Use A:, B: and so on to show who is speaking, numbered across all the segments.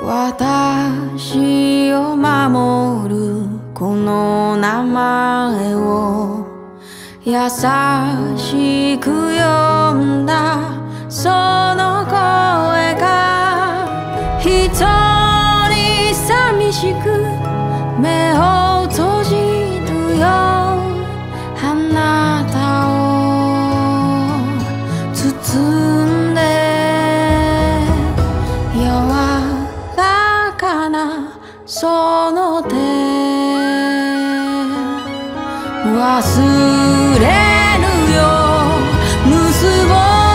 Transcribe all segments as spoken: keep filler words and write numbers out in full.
A: 私を守るこの名前を優しく呼んだその声が一人寂しく目を閉じるよあなたを包んで柔らかなその手忘れぬよ結ぼう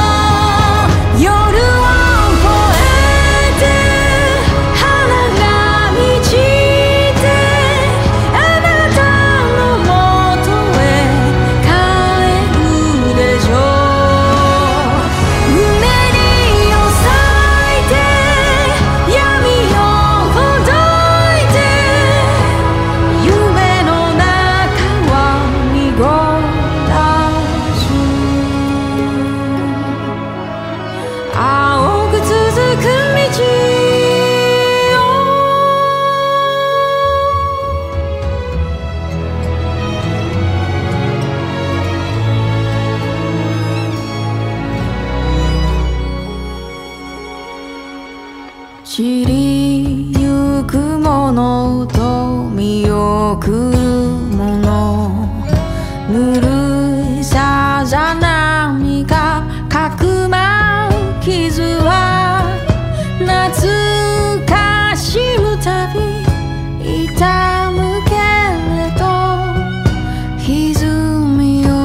A: 散りゆくものと見送るものぬるさざ波がかくまう傷は懐かしむたび痛むけれど歪みを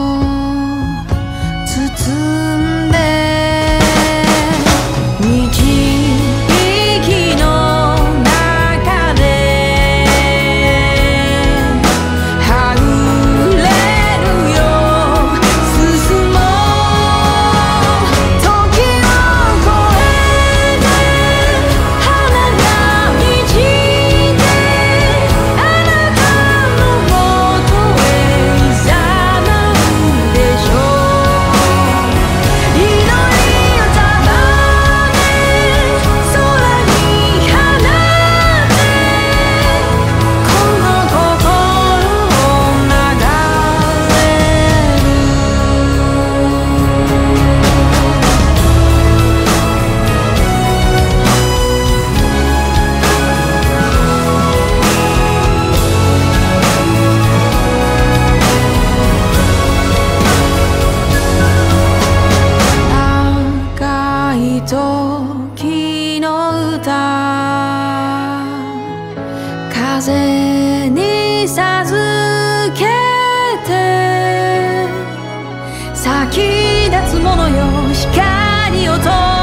A: 包んで時の歌風に授けて咲き立つものよ光をと